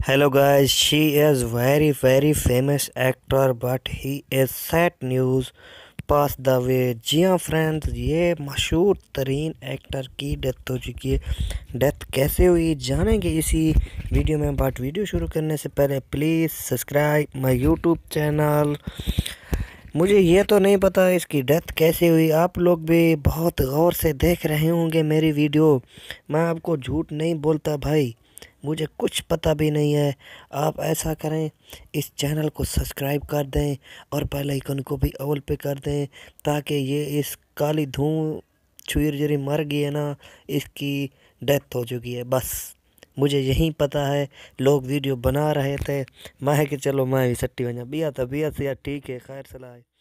Hello guys, she is very famous actor but he is sad news passed away. जी हाँ friends, ये मशहूर तरीन actor की डेथ हो चुकी है। डेथ कैसे हुई जानेंगे इसी वीडियो में, बट वीडियो शुरू करने से पहले please subscribe my YouTube channel. मुझे ये तो नहीं पता इसकी डेथ कैसे हुई, आप लोग भी बहुत गौर से देख रहे होंगे मेरी वीडियो। मैं आपको झूठ नहीं बोलता भाई, मुझे कुछ पता भी नहीं है। आप ऐसा करें, इस चैनल को सब्सक्राइब कर दें और बेल आइकन को भी ऑल पे कर दें, ताकि ये इस काली धूम छुईर जरी मर गई है ना, इसकी डेथ हो चुकी है। बस मुझे यही पता है। लोग वीडियो बना रहे थे, मैं कि चलो मैं भी सट्टी बजा बिया था बिया से यार, ठीक है, खैर सलाह।